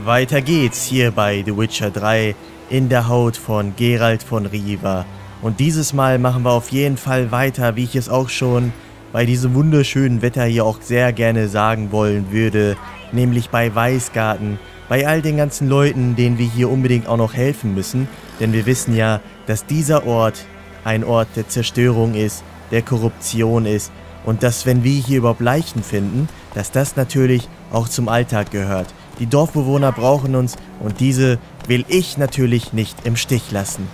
Weiter geht's hier bei The Witcher 3 in der Haut von Geralt von Riva. Und dieses Mal machen wir auf jeden Fall weiter, wie ich es auch schon bei diesem wunderschönen Wetter hier auch sehr gerne sagen wollen würde. Nämlich bei Weißgarten, bei all den ganzen Leuten, denen wir hier unbedingt auch noch helfen müssen. Denn wir wissen ja, dass dieser Ort ein Ort der Zerstörung ist, der Korruption ist. Und dass, wenn wir hier überhaupt Leichen finden, dass das natürlich auch zum Alltag gehört. Die Dorfbewohner brauchen uns und diese will ich natürlich nicht im Stich lassen.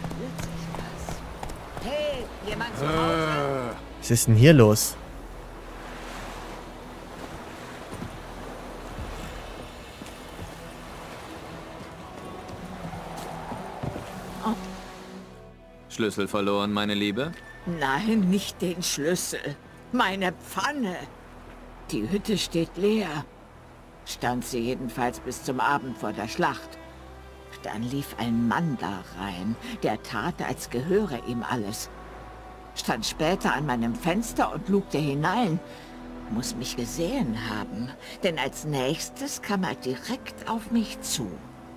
Hey, jemand zu Hause? Was ist denn hier los? Schlüssel verloren, meine Liebe? Nein, nicht den Schlüssel. Meine Pfanne. Die Hütte steht leer. Stand sie jedenfalls bis zum Abend vor der Schlacht. Dann lief ein Mann da rein, der tat, als gehöre ihm alles. Stand später an meinem Fenster und lugte hinein. Muss mich gesehen haben, denn als nächstes kam er direkt auf mich zu.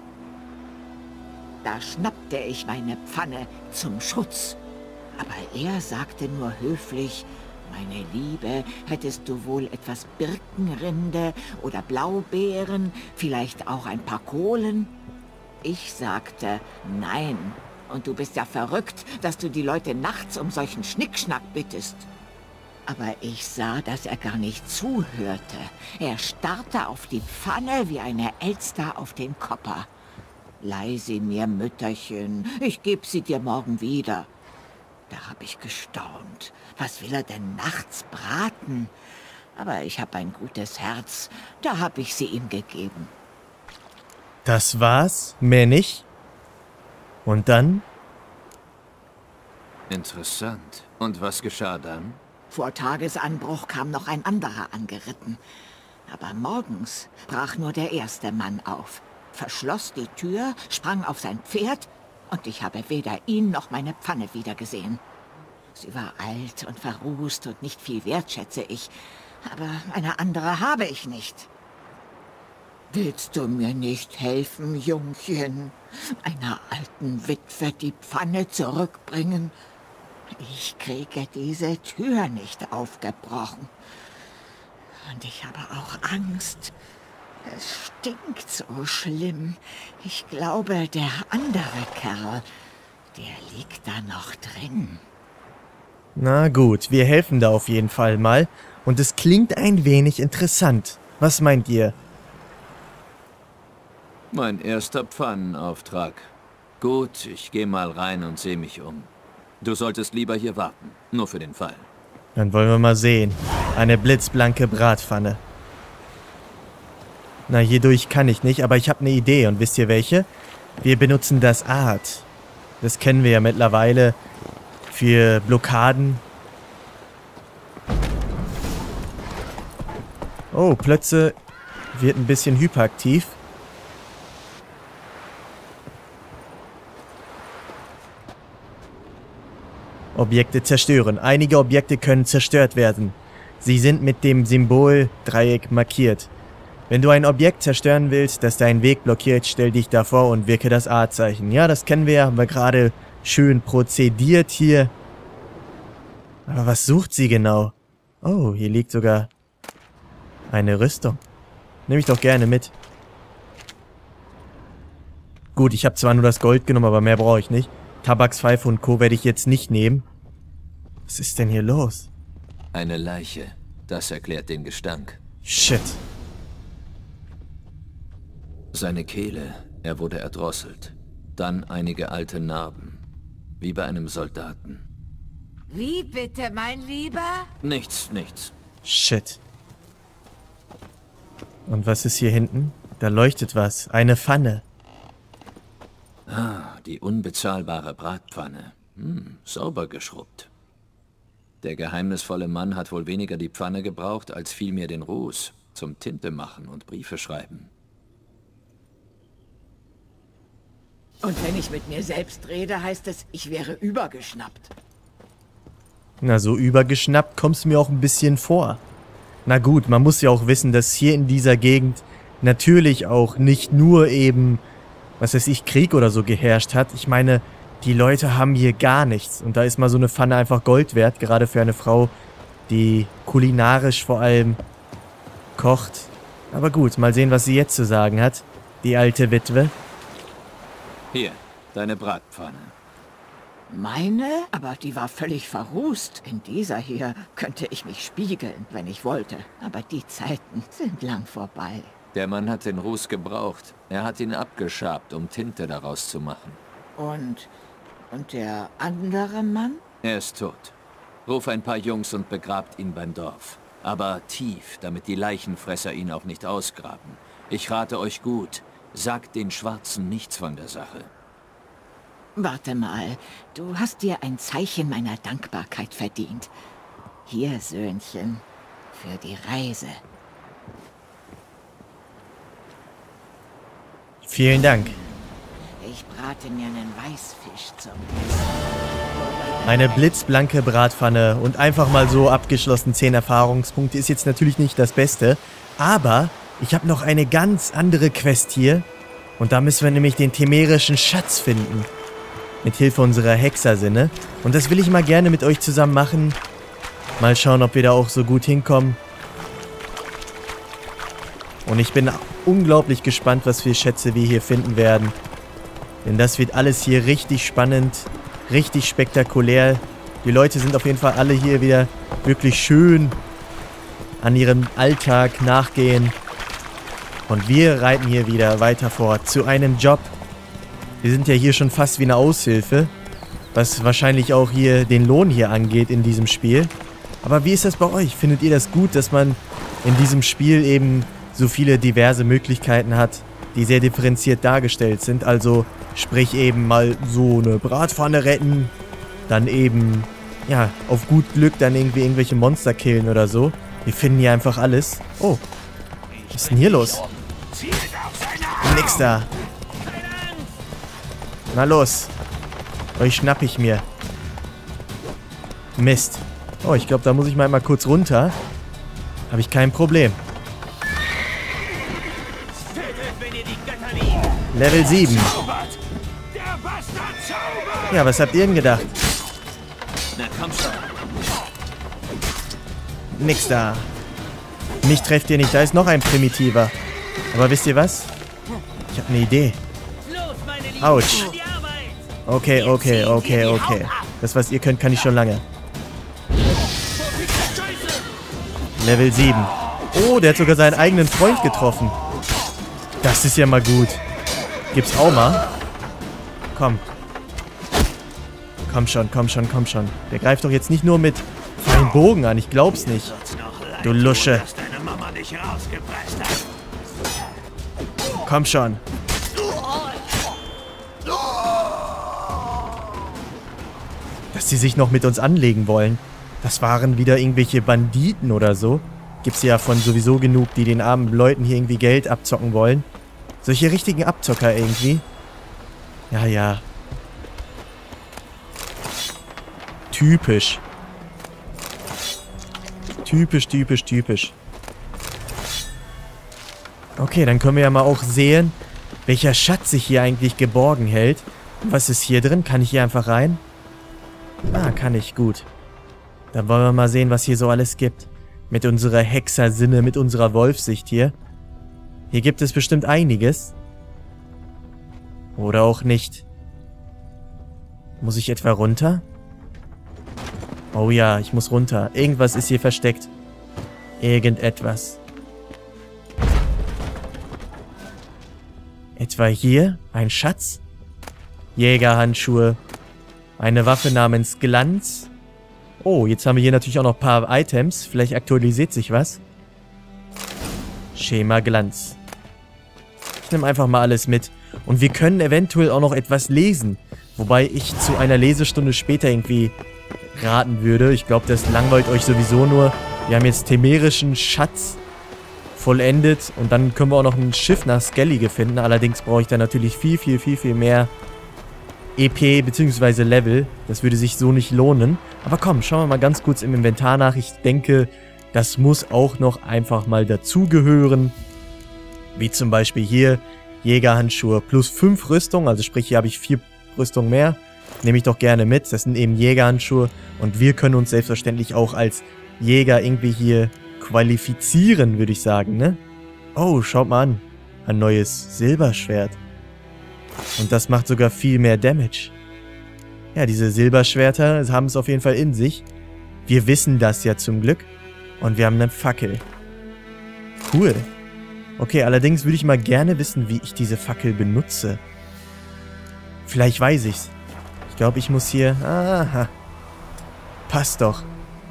Da schnappte ich meine Pfanne zum Schutz. Aber er sagte nur höflich: Meine Liebe, hättest du wohl etwas Birkenrinde oder Blaubeeren, vielleicht auch ein paar Kohlen? Ich sagte, nein. Und du bist ja verrückt, dass du die Leute nachts um solchen Schnickschnack bittest. Aber ich sah, dass er gar nicht zuhörte. Er starrte auf die Pfanne wie eine Elster auf den Kopper. Leih sie mir, Mütterchen, ich geb sie dir morgen wieder. Da hab ich gestaunt. Was will er denn nachts braten? Aber ich hab ein gutes Herz. Da hab ich sie ihm gegeben. Das war's? Mehr nicht? Und dann? Interessant. Und was geschah dann? Vor Tagesanbruch kam noch ein anderer angeritten. Aber morgens brach nur der erste Mann auf, verschloss die Tür, sprang auf sein Pferd und ich habe weder ihn noch meine Pfanne wiedergesehen. Sie war alt und verrußt und nicht viel wert, schätze ich. Aber eine andere habe ich nicht. Willst du mir nicht helfen, Jungchen? Einer alten Witwe die Pfanne zurückbringen? Ich kriege diese Tür nicht aufgebrochen. Und ich habe auch Angst. Es stinkt so schlimm. Ich glaube, der andere Kerl, der liegt da noch drin. Na gut, wir helfen da auf jeden Fall mal. Und es klingt ein wenig interessant. Was meint ihr? Mein erster Pfannenauftrag. Gut, ich gehe mal rein und sehe mich um. Du solltest lieber hier warten, nur für den Fall. Dann wollen wir mal sehen. Eine blitzblanke Bratpfanne. Na, hierdurch kann ich nicht, aber ich habe eine Idee. Und wisst ihr welche? Wir benutzen das Art. Das kennen wir ja mittlerweile für Blockaden. Oh, Plötze wird ein bisschen hyperaktiv. Objekte zerstören. Einige Objekte können zerstört werden. Sie sind mit dem Symbol Dreieck markiert. Wenn du ein Objekt zerstören willst, das deinen Weg blockiert, stell dich davor und wirke das A-Zeichen. Ja, das kennen wir ja, haben wir gerade schön prozediert hier. Aber was sucht sie genau? Oh, hier liegt sogar eine Rüstung. Nehme ich doch gerne mit. Gut, ich habe zwar nur das Gold genommen, aber mehr brauche ich nicht. Tabakspfeife und Co. werde ich jetzt nicht nehmen. Was ist denn hier los? Eine Leiche. Das erklärt den Gestank. Shit. Seine Kehle. Er wurde erdrosselt. Dann einige alte Narben. Wie bei einem Soldaten. Wie bitte, mein Lieber? Nichts, nichts. Shit. Und was ist hier hinten? Da leuchtet was. Eine Pfanne. Ah, die unbezahlbare Bratpfanne. Sauber geschrubbt. Der geheimnisvolle Mann hat wohl weniger die Pfanne gebraucht, als vielmehr den Ruß zum Tinte machen und Briefe schreiben. Und wenn ich mit mir selbst rede, heißt es, ich wäre übergeschnappt. Na, so übergeschnappt kommst du mir auch ein bisschen vor. Na gut, man muss ja auch wissen, dass hier in dieser Gegend natürlich auch nicht nur eben, was weiß ich, Krieg oder so geherrscht hat. Ich meine, die Leute haben hier gar nichts. Und da ist mal so eine Pfanne einfach Gold wert, gerade für eine Frau, die kulinarisch vor allem kocht. Aber gut, mal sehen, was sie jetzt zu sagen hat, die alte Witwe. Hier, deine Bratpfanne. Meine? Aber die war völlig verrußt. In dieser hier könnte ich mich spiegeln, wenn ich wollte. Aber die Zeiten sind lang vorbei. Der Mann hat den Ruß gebraucht. Er hat ihn abgeschabt, um Tinte daraus zu machen. Und der andere Mann? Er ist tot. Ruf ein paar Jungs und begrabt ihn beim Dorf. Aber tief, damit die Leichenfresser ihn auch nicht ausgraben. Ich rate euch gut, sagt den Schwarzen nichts von der Sache. Warte mal, du hast dir ein Zeichen meiner Dankbarkeit verdient. Hier, Söhnchen, für die Reise. Vielen Dank. Ich brate mir einen Weißfisch zum Essen. Eine blitzblanke Bratpfanne und einfach mal so abgeschlossen 10 Erfahrungspunkte ist jetzt natürlich nicht das Beste. Aber ich habe noch eine ganz andere Quest hier. Und da müssen wir nämlich den temerischen Schatz finden. Mit Hilfe unserer Hexersinne. Und das will ich mal gerne mit euch zusammen machen. Mal schauen, ob wir da auch so gut hinkommen. Und ich bin unglaublich gespannt, was für Schätze wir hier finden werden. Denn das wird alles hier richtig spannend, richtig spektakulär. Die Leute sind auf jeden Fall alle hier wieder wirklich schön an ihrem Alltag nachgehen. Und wir reiten hier wieder weiter fort zu einem Job. Wir sind ja hier schon fast wie eine Aushilfe, was wahrscheinlich auch hier den Lohn hier angeht in diesem Spiel. Aber wie ist das bei euch? Findet ihr das gut, dass man in diesem Spiel eben so viele diverse Möglichkeiten hat, die sehr differenziert dargestellt sind? Also sprich eben mal so eine Bratpfanne retten, dann eben, ja, auf gut Glück dann irgendwie irgendwelche Monster killen oder so. Wir finden hier einfach alles. Oh, was ist denn hier los? Nix da. Na los. Euch schnapp ich mir. Mist. Oh, ich glaube, da muss ich mal kurz runter. Habe ich kein Problem. Level 7. Ja, was habt ihr denn gedacht? Nix da. Mich trefft ihr nicht. Da ist noch ein Primitiver. Aber wisst ihr was? Ich habe eine Idee. Autsch. Okay. Das, was ihr könnt, kann ich schon lange. Level 7. Oh, der hat sogar seinen eigenen Freund getroffen. Das ist ja mal gut. Gibt's auch mal. Komm. Komm schon. Der greift doch jetzt nicht nur mit freien Bogen an. Ich glaub's nicht. Du Lusche. Komm schon. Dass sie sich noch mit uns anlegen wollen. Das waren wieder irgendwelche Banditen oder so. Gibt's ja von sowieso genug, die den armen Leuten hier irgendwie Geld abzocken wollen. Solche richtigen Abzocker irgendwie. Ja. Typisch. Typisch. Okay, dann können wir ja mal auch sehen, welcher Schatz sich hier eigentlich geborgen hält. Was ist hier drin? Kann ich hier einfach rein? Ah, kann ich. Gut. Dann wollen wir mal sehen, was hier so alles gibt. Mit unserer Hexersinne, mit unserer Wolfsicht hier. Hier gibt es bestimmt einiges. Oder auch nicht. Muss ich etwa runter? Oh ja, ich muss runter. Irgendwas ist hier versteckt. Irgendetwas. Etwa hier? Ein Schatz? Jägerhandschuhe. Eine Waffe namens Glanz. Oh, jetzt haben wir hier natürlich auch noch ein paar Items. Vielleicht aktualisiert sich was. Schema Glanz. Ich nehme einfach mal alles mit. Und wir können eventuell auch noch etwas lesen. Wobei ich zu einer Lesestunde später irgendwie raten würde. Ich glaube, das langweilt euch sowieso nur. Wir haben jetzt temerischen Schatz vollendet. Und dann können wir auch noch ein Schiff nach Skellige finden. Allerdings brauche ich da natürlich viel mehr EP bzw. Level. Das würde sich so nicht lohnen. Aber komm, schauen wir mal ganz kurz im Inventar nach. Ich denke, das muss auch noch einfach mal dazugehören. Wie zum Beispiel hier Jägerhandschuhe plus 5 Rüstung, also sprich hier habe ich 4 Rüstung mehr. Nehme ich doch gerne mit, das sind eben Jägerhandschuhe und wir können uns selbstverständlich auch als Jäger irgendwie hier qualifizieren, würde ich sagen, ne? Oh, schaut mal an, ein neues Silberschwert. Und das macht sogar viel mehr Damage. Ja, diese Silberschwerter haben es auf jeden Fall in sich. Wir wissen das ja zum Glück. Und wir haben eine Fackel. Cool. Okay, allerdings würde ich mal gerne wissen, wie ich diese Fackel benutze. Vielleicht weiß ich's. Ich glaube, ich muss hier... Aha. Passt doch.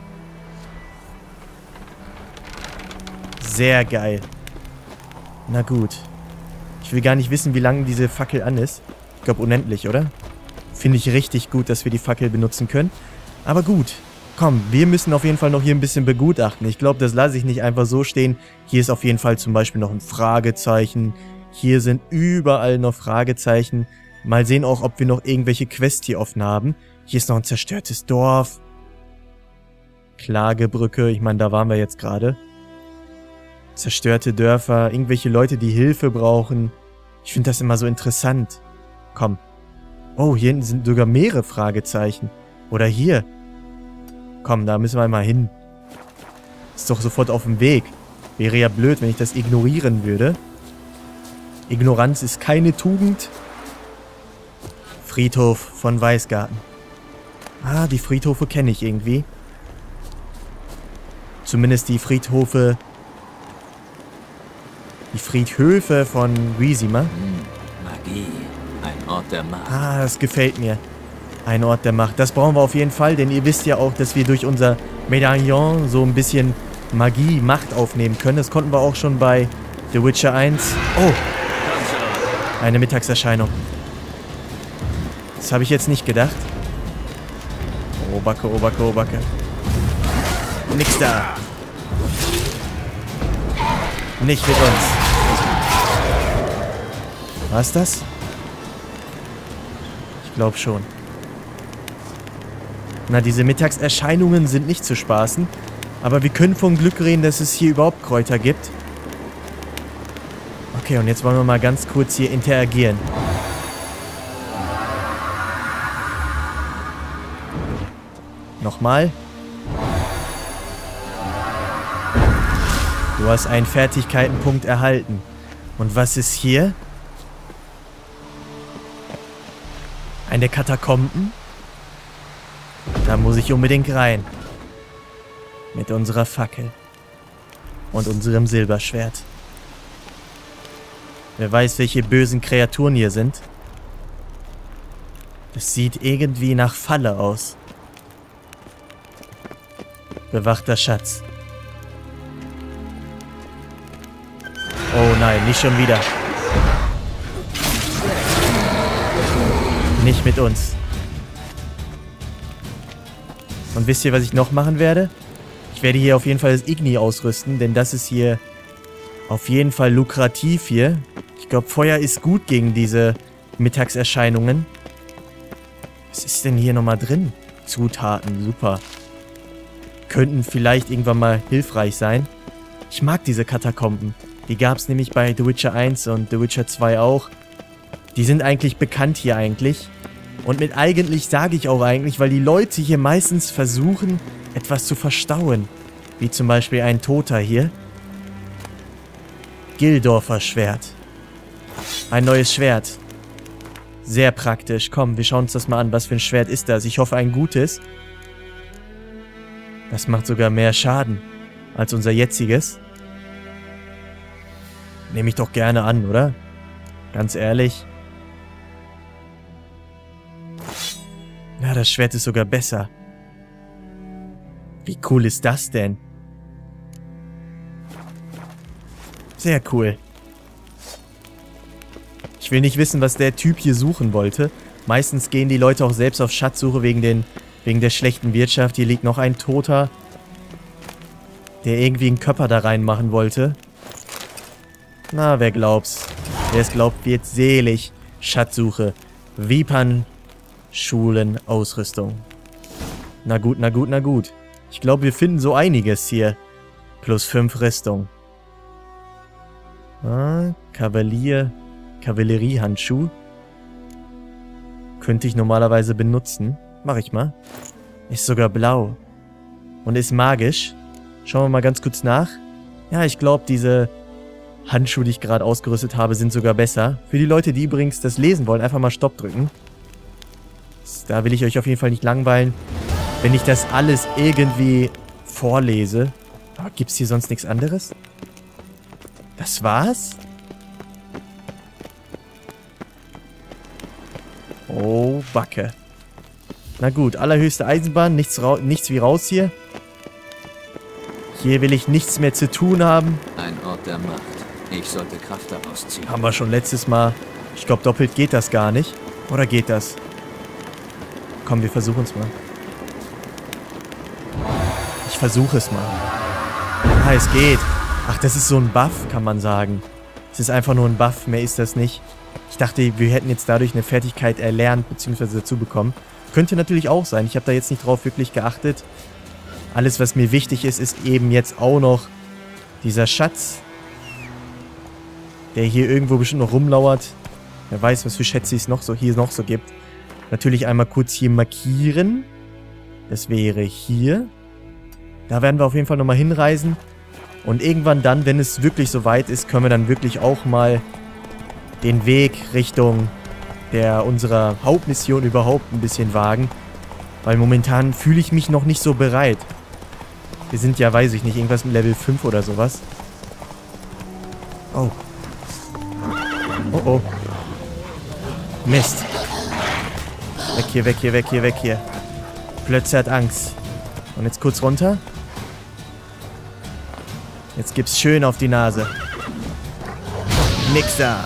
Sehr geil. Na gut. Ich will gar nicht wissen, wie lange diese Fackel an ist. Ich glaube, unendlich, oder? Finde ich richtig gut, dass wir die Fackel benutzen können. Aber gut. Komm, wir müssen auf jeden Fall noch hier ein bisschen begutachten. Ich glaube, das lasse ich nicht einfach so stehen. Hier ist auf jeden Fall zum Beispiel noch ein Fragezeichen. Hier sind überall noch Fragezeichen. Mal sehen auch, ob wir noch irgendwelche Quests hier offen haben. Hier ist noch ein zerstörtes Dorf. Klagebrücke, ich meine, da waren wir jetzt gerade. Zerstörte Dörfer, irgendwelche Leute, die Hilfe brauchen. Ich finde das immer so interessant. Komm. Oh, hier hinten sind sogar mehrere Fragezeichen. Oder hier. Komm, da müssen wir mal hin. Ist doch sofort auf dem Weg. Wäre ja blöd, wenn ich das ignorieren würde. Ignoranz ist keine Tugend. Friedhof von Weißgarten. Ah, die Friedhofe kenne ich irgendwie. Zumindest die Friedhöfe von Rizima. Magie. Ein Ort der Macht. Ah, das gefällt mir. Ein Ort der Macht. Das brauchen wir auf jeden Fall, denn ihr wisst ja auch, dass wir durch unser Medaillon so ein bisschen Magie, Macht aufnehmen können. Das konnten wir auch schon bei The Witcher 1. Oh! Eine Mittagserscheinung. Das habe ich jetzt nicht gedacht. Oh, Backe, oh, Backe, oh, Backe. Nix da. Nicht mit uns. War's das? Ich glaube schon. Na, diese Mittagserscheinungen sind nicht zu spaßen. Aber wir können von Glück reden, dass es hier überhaupt Kräuter gibt. Okay, und jetzt wollen wir mal ganz kurz hier interagieren. Nochmal. Du hast einen Fertigkeitenpunkt erhalten. Und was ist hier? Eine Katakomben? Da muss ich unbedingt rein. Mit unserer Fackel. Und unserem Silberschwert. Wer weiß, welche bösen Kreaturen hier sind. Es sieht irgendwie nach Falle aus. Bewachter Schatz. Oh nein, nicht schon wieder. Nicht mit uns. Und wisst ihr, was ich noch machen werde? Ich werde hier auf jeden Fall das Igni ausrüsten, denn das ist hier auf jeden Fall lukrativ hier. Ich glaube, Feuer ist gut gegen diese Mittagserscheinungen. Was ist denn hier nochmal drin? Zutaten, super. Könnten vielleicht irgendwann mal hilfreich sein. Ich mag diese Katakomben. Die gab es nämlich bei The Witcher 1 und The Witcher 2 auch. Die sind eigentlich bekannt hier eigentlich. Und mit eigentlich sage ich auch eigentlich, weil die Leute hier meistens versuchen, etwas zu verstauen. Wie zum Beispiel ein Toter hier. Gildorfer Schwert. Ein neues Schwert. Sehr praktisch. Komm, wir schauen uns das mal an. Was für ein Schwert ist das? Ich hoffe, ein gutes. Das macht sogar mehr Schaden als unser jetziges. Nehme ich doch gerne an, oder? Ganz ehrlich. Na, das Schwert ist sogar besser. Wie cool ist das denn? Sehr cool. Ich will nicht wissen, was der Typ hier suchen wollte. Meistens gehen die Leute auch selbst auf Schatzsuche wegen der schlechten Wirtschaft. Hier liegt noch ein Toter, der irgendwie einen Körper da reinmachen wollte. Na, wer glaubt's? Wer es glaubt, wird selig. Schatzsuche. Vipern, Schulen, Ausrüstung. Na gut, na gut, na gut. Ich glaube, wir finden so einiges hier. Plus 5 Rüstung. Ah, Kavalleriehandschuh. Könnte ich normalerweise benutzen. Mach ich mal. Ist sogar blau. Und ist magisch. Schauen wir mal ganz kurz nach. Ja, ich glaube, diese Handschuhe, die ich gerade ausgerüstet habe, sind sogar besser. Für die Leute, die übrigens das lesen wollen, einfach mal Stopp drücken. Da will ich euch auf jeden Fall nicht langweilen, wenn ich das alles irgendwie vorlese. Aber gibt's hier sonst nichts anderes? Das war's? Oh, Backe. Na gut, allerhöchste Eisenbahn, nichts wie raus hier. Hier will ich nichts mehr zu tun haben. Ein Ort der Macht. Ich sollte Kraft daraus ziehen. Haben wir schon letztes Mal. Ich glaube, doppelt geht das gar nicht. Oder geht das? Komm, wir versuchen es mal. Ich versuche es mal. Ah, es geht. Ach, das ist so ein Buff, kann man sagen. Es ist einfach nur ein Buff, mehr ist das nicht. Ich dachte, wir hätten jetzt dadurch eine Fertigkeit erlernt, beziehungsweise dazu bekommen. Könnte natürlich auch sein. Ich habe da jetzt nicht drauf wirklich geachtet. Alles, was mir wichtig ist, ist eben jetzt auch noch dieser Schatz, der hier irgendwo bestimmt noch rumlauert. Wer weiß, was für Schätze es hier noch so gibt. Natürlich einmal kurz hier markieren. Das wäre hier. Da werden wir auf jeden Fall nochmal hinreisen. Und irgendwann dann, wenn es wirklich soweit ist, können wir dann wirklich auch mal den Weg Richtung unserer Hauptmission überhaupt ein bisschen wagen. Weil momentan fühle ich mich noch nicht so bereit. Wir sind ja, weiß ich nicht, irgendwas mit Level 5 oder sowas. Oh. Oh oh. Mist. Weg hier, weg hier, weg hier, weg hier. Plötze hat Angst. Und jetzt kurz runter. Jetzt gibt's schön auf die Nase. Nix da.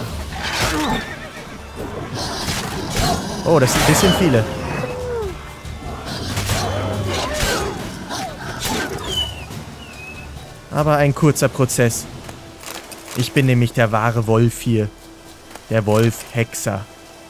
Oh, das sind ein bisschen viele. Aber ein kurzer Prozess. Ich bin nämlich der wahre Wolf hier. Der Wolf-Hexer.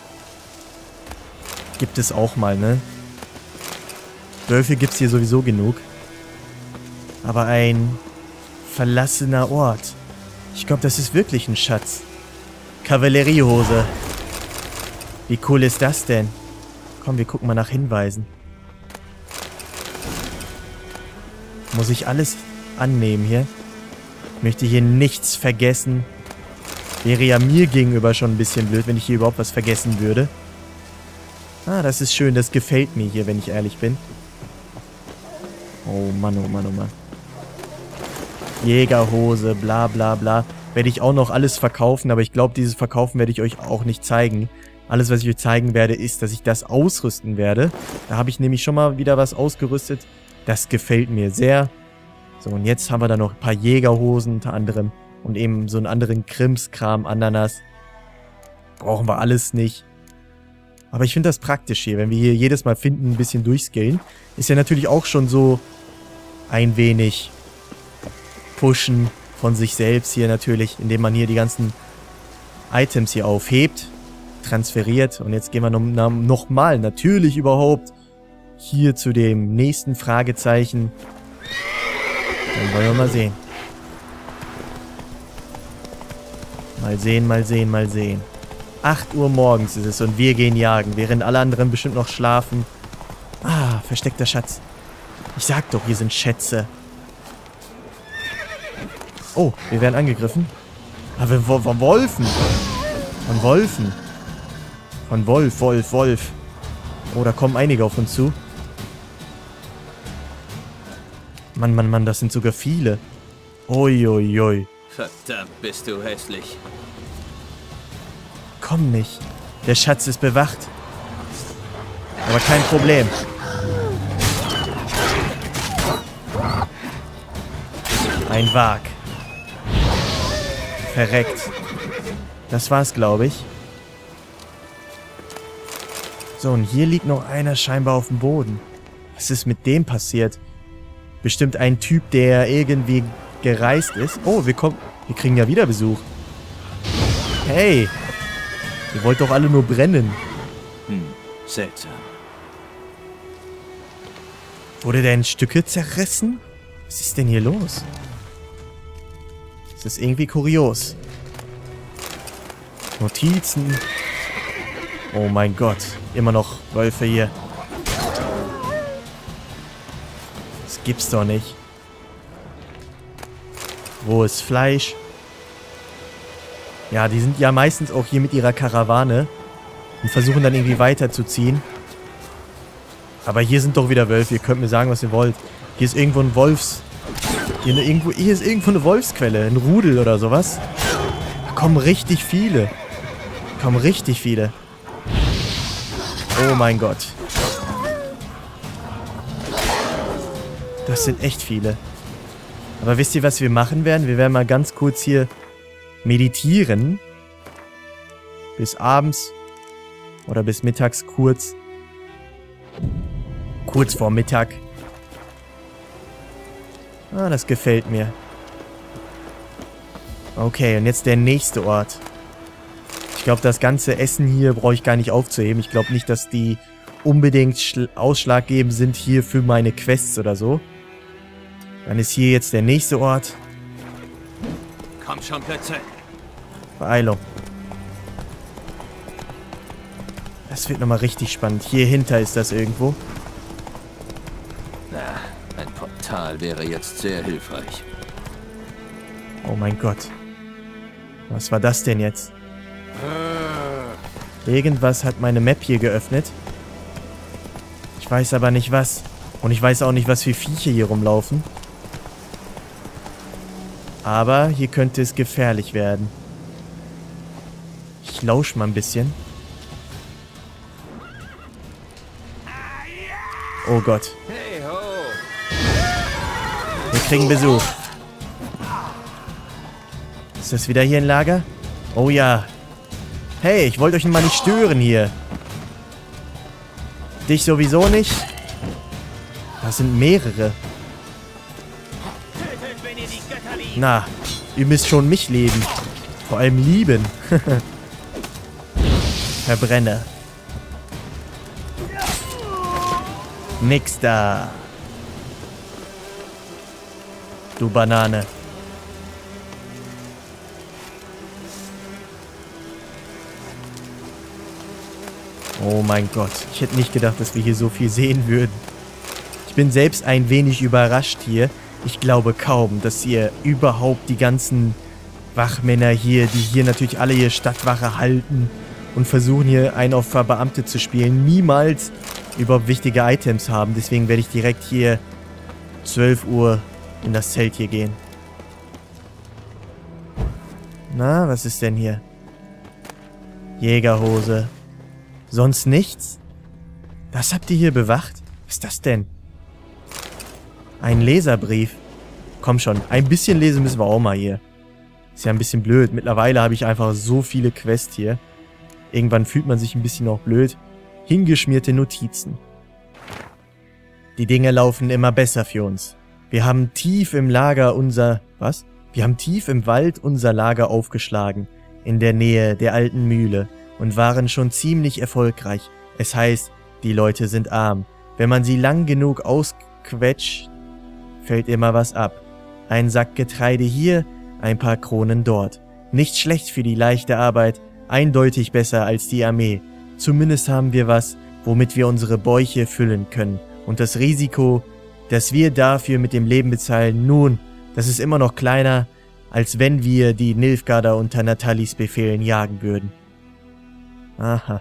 Gibt es auch mal, ne? Wölfe gibt's hier sowieso genug. Aber ein verlassener Ort. Ich glaube, das ist wirklich ein Schatz. Kavalleriehose. Wie cool ist das denn? Komm, wir gucken mal nach Hinweisen. Muss ich alles annehmen hier? Ich möchte hier nichts vergessen. Wäre ja mir gegenüber schon ein bisschen blöd, wenn ich hier überhaupt was vergessen würde. Ah, das ist schön. Das gefällt mir hier, wenn ich ehrlich bin. Oh Mann, oh Mann, oh Mann. Jägerhose, bla bla bla. Werde ich auch noch alles verkaufen, aber ich glaube, dieses Verkaufen werde ich euch auch nicht zeigen. Alles, was ich euch zeigen werde, ist, dass ich das ausrüsten werde. Da habe ich nämlich schon mal wieder was ausgerüstet. Das gefällt mir sehr. So, und jetzt haben wir da noch ein paar Jägerhosen unter anderem. Und eben so einen anderen Krimskram, Ananas. Brauchen wir alles nicht. Aber ich finde das praktisch hier, wenn wir hier jedes Mal finden, ein bisschen durchskillen. Ist ja natürlich auch schon so ein wenig pushen von sich selbst hier natürlich, indem man hier die ganzen Items hier aufhebt, transferiert. Und jetzt gehen wir nochmal natürlich überhaupt hier zu dem nächsten Fragezeichen. Dann wollen wir mal sehen. Mal sehen, mal sehen, mal sehen. 8 Uhr morgens ist es und wir gehen jagen, während alle anderen bestimmt noch schlafen. Ah, versteckter Schatz. Ich sag doch, hier sind Schätze. Oh, wir werden angegriffen. Aber von Wolfen. Von Wolfen. Von Wolf, Wolf, Wolf. Oh, da kommen einige auf uns zu. Mann, Mann, Mann, das sind sogar viele. Uiuiui. Ui. Verdammt, bist du hässlich. Komm nicht. Der Schatz ist bewacht. Aber kein Problem. Ein Wag. Verreckt. Das war's, glaube ich. So, und hier liegt noch einer scheinbar auf dem Boden. Was ist mit dem passiert? Bestimmt ein Typ, der irgendwie gereist ist. Oh, wir kriegen ja wieder Besuch. Hey. Ihr wollt doch alle nur brennen. Seltsam. Wurde der in Stücke zerrissen? Was ist denn hier los? Das ist irgendwie kurios. Notizen. Oh mein Gott. Immer noch Wölfe hier. Das gibt's doch nicht. Wo ist Fleisch? Ja, die sind ja meistens auch hier mit ihrer Karawane und versuchen dann irgendwie weiterzuziehen. Aber hier sind doch wieder Wölfe. Ihr könnt mir sagen, was ihr wollt. Hier ist irgendwo ein Hier ist irgendwo eine Wolfsquelle. Ein Rudel oder sowas. Da kommen richtig viele. Oh mein Gott. Das sind echt viele. Aber wisst ihr, was wir machen werden? Wir werden mal ganz kurz hier meditieren. Bis abends. Oder bis mittags kurz. Kurz vor Mittag. Ah, das gefällt mir. Okay, und jetzt der nächste Ort. Ich glaube, das ganze Essen hier brauche ich gar nicht aufzuheben. Ich glaube nicht, dass die unbedingt ausschlaggebend sind hier für meine Quests oder so. Dann ist hier jetzt der nächste Ort. Komm schon, Plätze. Beeilung. Das wird nochmal richtig spannend. Hier hinter ist das irgendwo. Na, ein Portal wäre jetzt sehr hilfreich. Oh mein Gott. Was war das denn jetzt? Irgendwas hat meine Map hier geöffnet. Ich weiß aber nicht was. Und ich weiß auch nicht, was für Viecher hier rumlaufen. Aber hier könnte es gefährlich werden. Ich lausche mal ein bisschen. Oh Gott. Wir kriegen Besuch. Ist das wieder hier ein Lager? Oh ja. Hey, ich wollte euch mal nicht stören hier. Dich sowieso nicht? Das sind mehrere. Na, ihr müsst schon mich leben. Vor allem lieben. Verbrenner. Nix da. Du Banane. Oh mein Gott. Ich hätte nicht gedacht, dass wir hier so viel sehen würden. Ich bin selbst ein wenig überrascht hier. Ich glaube kaum, dass hier überhaupt die ganzen Wachmänner hier, die hier natürlich alle ihre Stadtwache halten und versuchen hier einen auf Verbeamtet zu spielen, niemals überhaupt wichtige Items haben. Deswegen werde ich direkt hier 12 Uhr in das Zelt hier gehen. Na, was ist denn hier? Jägerhose. Sonst nichts? Das habt ihr hier bewacht? Was ist das denn? Ein Leserbrief. Komm schon, ein bisschen lesen müssen wir auch mal hier. Ist ja ein bisschen blöd. Mittlerweile habe ich einfach so viele Quests hier. Irgendwann fühlt man sich ein bisschen auch blöd. Hingeschmierte Notizen. Die Dinge laufen immer besser für uns. Wir haben tief im Lager unser... Was? Wir haben tief im Wald unser Lager aufgeschlagen. In der Nähe der alten Mühle. Und waren schon ziemlich erfolgreich. Es heißt, die Leute sind arm. Wenn man sie lang genug ausquetscht, fällt immer was ab. Ein Sack Getreide hier, ein paar Kronen dort. Nicht schlecht für die leichte Arbeit, eindeutig besser als die Armee. Zumindest haben wir was, womit wir unsere Bäuche füllen können. Und das Risiko, das wir dafür mit dem Leben bezahlen, nun, das ist immer noch kleiner, als wenn wir die Nilfgaarder unter Natalis Befehlen jagen würden. Aha.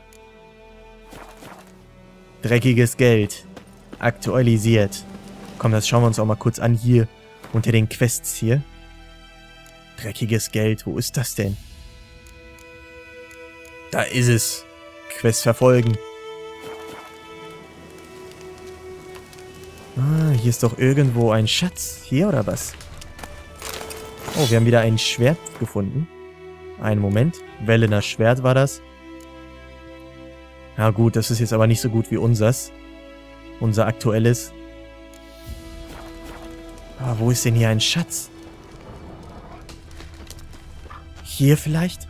Dreckiges Geld. Aktualisiert. Komm, das schauen wir uns auch mal kurz an hier. Unter den Quests hier. Dreckiges Geld. Wo ist das denn? Da ist es. Quest verfolgen. Ah, hier ist doch irgendwo ein Schatz. Hier oder was? Oh, wir haben wieder ein Schwert gefunden. Einen Moment. Wellener Schwert war das. Ja gut, das ist jetzt aber nicht so gut wie unsers. Unser aktuelles. Aber wo ist denn hier ein Schatz? Hier vielleicht?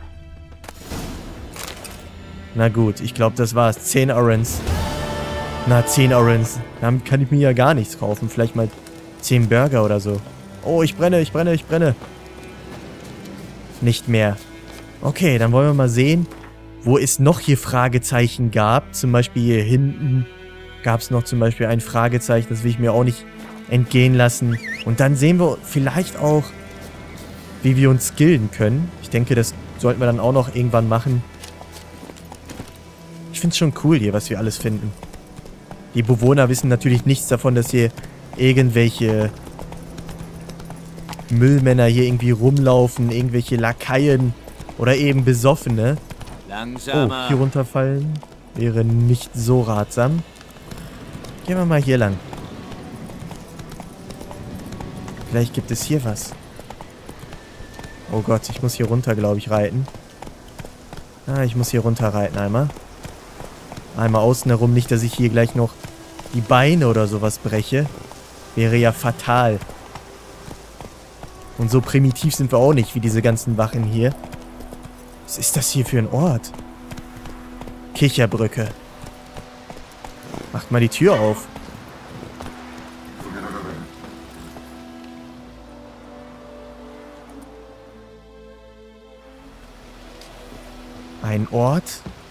Na gut, ich glaube, das war's. 10 Orens. Na, 10 Orens. Damit kann ich mir ja gar nichts kaufen. Vielleicht mal 10 Burger oder so. Oh, ich brenne, ich brenne, ich brenne. Nicht mehr. Okay, dann wollen wir mal sehen, wo es noch hier Fragezeichen gab. Zum Beispiel hier hinten gab es noch zum Beispiel ein Fragezeichen. Das will ich mir auch nicht entgehen lassen. Und dann sehen wir vielleicht auch, wie wir uns skillen können. Ich denke, das sollten wir dann auch noch irgendwann machen. Ich finde es schon cool hier, was wir alles finden. Die Bewohner wissen natürlich nichts davon, dass hier irgendwelche Müllmänner hier irgendwie rumlaufen, irgendwelche Lakaien oder eben Besoffene. Langsamer. Oh, hier runterfallen wäre nicht so ratsam. Gehen wir mal hier lang. Vielleicht gibt es hier was. Oh Gott, ich muss hier runter, glaube ich, reiten. Ah, ich muss hier runter reiten einmal. Einmal außen herum, nicht, dass ich hier gleich noch die Beine oder sowas breche. Wäre ja fatal. Und so primitiv sind wir auch nicht, wie diese ganzen Wachen hier. Was ist das hier für ein Ort? Kicherbrücke. Macht mal die Tür auf. Ein Ort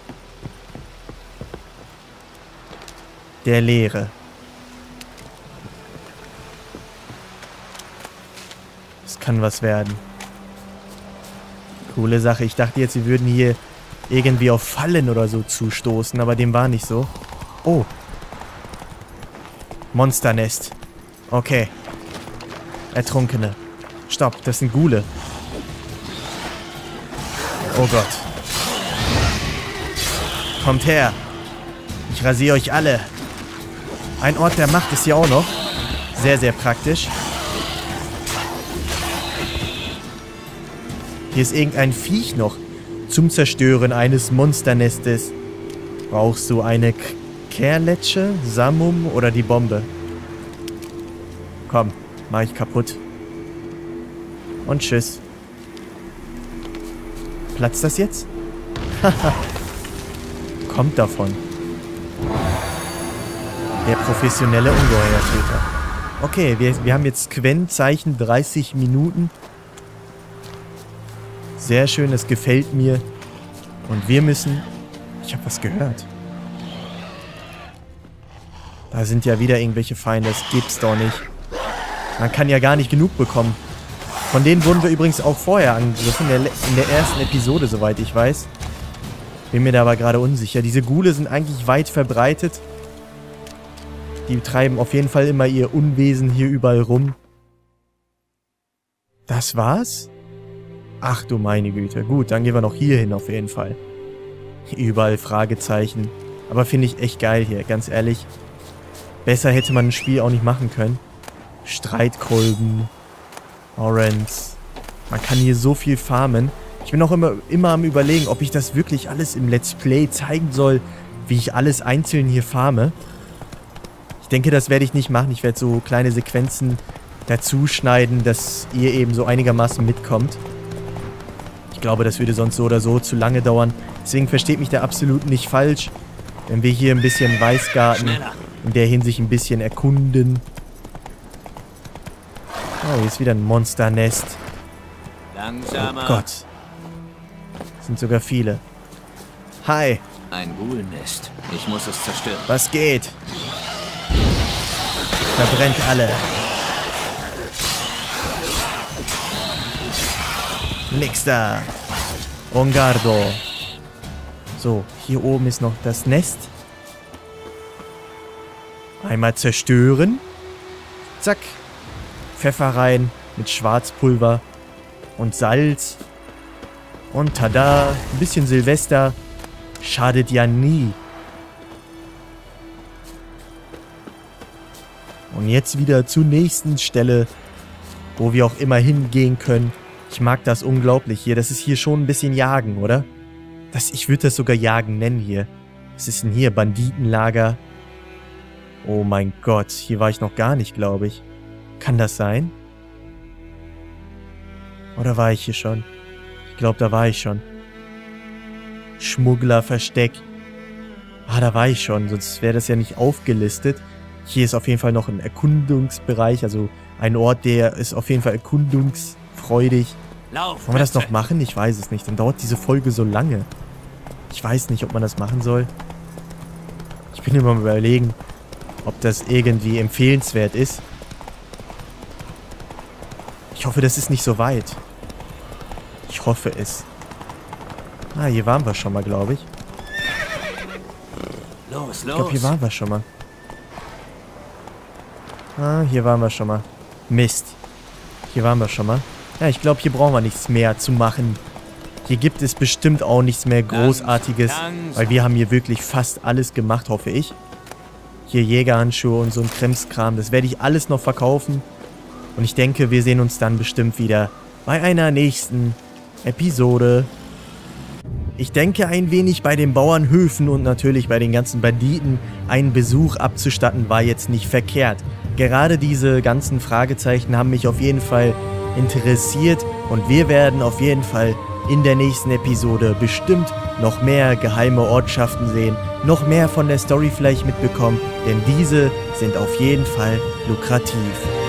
der Leere. Das kann was werden. Coole Sache. Ich dachte jetzt, wir würden hier irgendwie auf Fallen oder so zustoßen, aber dem war nicht so. Oh. Monsternest. Okay. Ertrunkene. Stopp, das sind Ghule. Oh Gott. Kommt her. Ich rasiere euch alle. Ein Ort der Macht ist hier auch noch. Sehr, sehr praktisch. Hier ist irgendein Viech noch. Zum Zerstören eines Monsternestes brauchst du eine Kehrletsche, Samum oder die Bombe. Komm, mach ich kaputt. Und tschüss. Platzt das jetzt? Haha. Kommt davon. Der professionelle Ungeheuertöter. Okay, wir haben jetzt Quen-Zeichen 30 Minuten. Sehr schön, das gefällt mir. Und wir müssen... Ich habe was gehört. Da sind ja wieder irgendwelche Feinde, das gibt's doch nicht. Man kann ja gar nicht genug bekommen. Von denen wurden wir übrigens auch vorher angegriffen, in der ersten Episode, soweit ich weiß. Bin mir da aber gerade unsicher. Diese Ghule sind eigentlich weit verbreitet. Die treiben auf jeden Fall immer ihr Unwesen hier überall rum. Das war's? Ach du meine Güte. Gut, dann gehen wir noch hier hin auf jeden Fall. Überall Fragezeichen. Aber finde ich echt geil hier, ganz ehrlich. Besser hätte man ein Spiel auch nicht machen können. Streitkolben. Orange. Man kann hier so viel farmen. Ich bin auch immer am Überlegen, ob ich das wirklich alles im Let's Play zeigen soll, wie ich alles einzeln hier farme. Ich denke, das werde ich nicht machen. Ich werde so kleine Sequenzen dazu schneiden, dass ihr eben so einigermaßen mitkommt. Ich glaube, das würde sonst so oder so zu lange dauern. Deswegen versteht mich da absolut nicht falsch, wenn wir hier ein bisschen Weißgarten in der Hinsicht ein bisschen erkunden. Oh, hier ist wieder ein Monsternest. Langsamer. Oh Gott. Sind sogar viele. Hi. Ein Ghulnest. Ich muss es zerstören. Was geht? Verbrennt alle. Nix da. Ongardo. So, hier oben ist noch das Nest. Einmal zerstören. Zack. Pfeffer rein mit Schwarzpulver und Salz. Und tada, ein bisschen Silvester. Schadet ja nie. Und jetzt wieder zur nächsten Stelle, wo wir auch immer hingehen können. Ich mag das unglaublich hier. Das ist hier schon ein bisschen Jagen, oder? Ich würde das sogar Jagen nennen hier. Was ist denn hier? Banditenlager. Oh mein Gott, hier war ich noch gar nicht, glaube ich. Kann das sein? Oder war ich hier schon? Ich glaube, da war ich schon. Schmugglerversteck. Ah, da war ich schon, sonst wäre das ja nicht aufgelistet. Hier ist auf jeden Fall noch ein Erkundungsbereich, also ein Ort, der ist auf jeden Fall erkundungsfreudig. Lauf! Wollen wir das noch machen? Ich weiß es nicht. Dann dauert diese Folge so lange. Ich weiß nicht, ob man das machen soll. Ich bin immer mal überlegen, ob das irgendwie empfehlenswert ist. Ich hoffe, das ist nicht so weit. Ich hoffe es. Ah, hier waren wir schon mal, glaube ich. Los, Ich glaube, hier waren wir schon mal. Ah, hier waren wir schon mal. Mist. Hier waren wir schon mal. Ja, ich glaube, hier brauchen wir nichts mehr zu machen. Hier gibt es bestimmt auch nichts mehr Großartiges, weil wir haben hier wirklich fast alles gemacht, hoffe ich. Hier Jägerhandschuhe und so ein Krimskram, das werde ich alles noch verkaufen. Und ich denke, wir sehen uns dann bestimmt wieder bei einer nächsten Episode. Ich denke, ein wenig bei den Bauernhöfen und natürlich bei den ganzen Banditen einen Besuch abzustatten war jetzt nicht verkehrt. Gerade diese ganzen Fragezeichen haben mich auf jeden Fall interessiert und wir werden auf jeden Fall in der nächsten Episode bestimmt noch mehr geheime Ortschaften sehen, noch mehr von der Story vielleicht mitbekommen, denn diese sind auf jeden Fall lukrativ.